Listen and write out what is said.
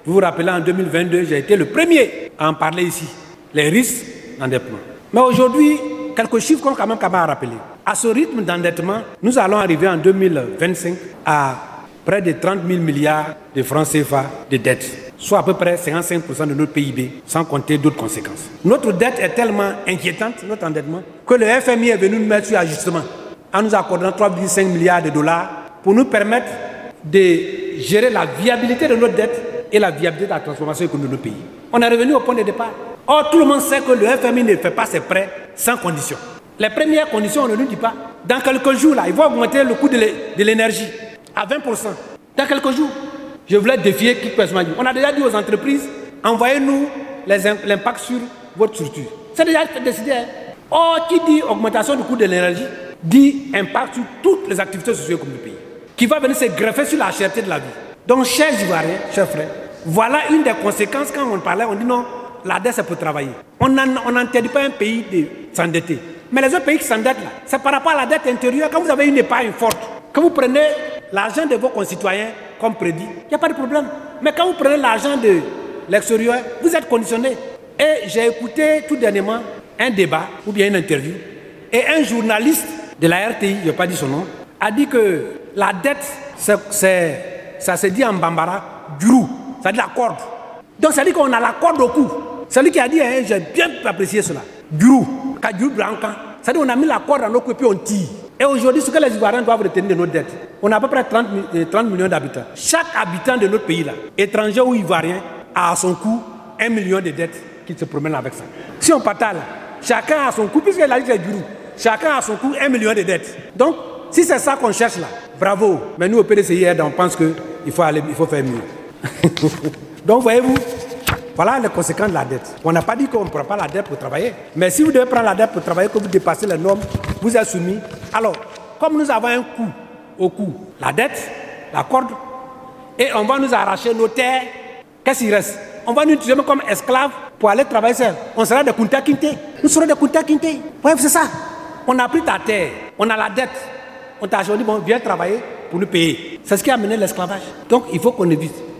Vous vous rappelez, en 2022, j'ai été le premier à en parler ici, les risques d'endettement. Mais aujourd'hui, quelques chiffres qu'on quand même capable de rappeler. À ce rythme d'endettement, nous allons arriver en 2025 à près de 30 000 milliards de francs CFA de dettes, soit à peu près 55% de notre PIB, sans compter d'autres conséquences. Notre dette est tellement inquiétante, notre endettement, que le FMI est venu nous mettre sur ajustement en nous accordant 3,5 milliards de dollars pour nous permettre de gérer la viabilité de notre dette et la viabilité de la transformation économique de notre pays. On est revenu au point de départ. Or, tout le monde sait que le FMI ne fait pas ses prêts sans conditions. Les premières conditions, on ne nous dit pas. Dans quelques jours, là, ils vont augmenter le coût de l'énergie à 20%. Dans quelques jours, je voulais défier qui peut se dire. On a déjà dit aux entreprises, envoyez-nous l'impact sur votre structure. C'est déjà décidé. Hein? Or, qui dit augmentation du coût de l'énergie, dit impact sur toutes les activités socio-économiques du pays, qui va venir se greffer sur la cherté de la vie. Donc, chers Ivoiriens, chers frères, voilà une des conséquences quand on parlait, on dit non, la dette c'est pour travailler. On n'interdit pas un pays de s'endetter. Mais les autres pays qui s'endettent là, c'est par rapport à la dette intérieure. Quand vous avez une épargne forte, quand vous prenez l'argent de vos concitoyens comme prédit, il n'y a pas de problème. Mais quand vous prenez l'argent de l'extérieur, vous êtes conditionné. Et j'ai écouté tout dernièrement un débat ou bien une interview. Et un journaliste de la RTI, je n'ai pas dit son nom, a dit que la dette, ça se dit en bambara, djurou, ça dit la corde. Donc ça dit qu'on a la corde au cou. Celui qui a dit, hein, j'ai bien apprécié cela. Djurou, kadjurou blanca. Ça dit qu'on a mis la corde dans nos coups et puis on tire. Et aujourd'hui, ce que les Ivoiriens doivent retenir de notre dette, on a à peu près 30 millions d'habitants. Chaque habitant de notre pays, là, étranger ou ivoirien, a à son cou 1 million de dettes qui se promènent avec ça. Si on partage, chacun a son cou, puisqu'il a dit que c'est djurou, chacun a son cou 1 million de dettes. Donc, si c'est ça qu'on cherche là, bravo. Mais nous, au PDCIR, on pense qu'il faut faire mieux. Donc, voyez-vous, voilà les conséquences de la dette. On n'a pas dit qu'on ne prend pas la dette pour travailler. Mais si vous devez prendre la dette pour travailler, que vous dépassez les normes, vous êtes soumis. Alors, comme nous avons un coût au cou, la dette, la corde, et on va nous arracher nos terres, qu'est-ce qu'il reste? On va nous utiliser comme esclaves pour aller travailler seul. On sera des Kunta Kinte. Nous serons des Kunta Kinte. Ouais, c'est ça. On a pris ta terre, on a la dette. On t'a dit, bon, viens travailler pour nous payer. C'est ce qui a amené l'esclavage. Donc, il faut qu'on évite.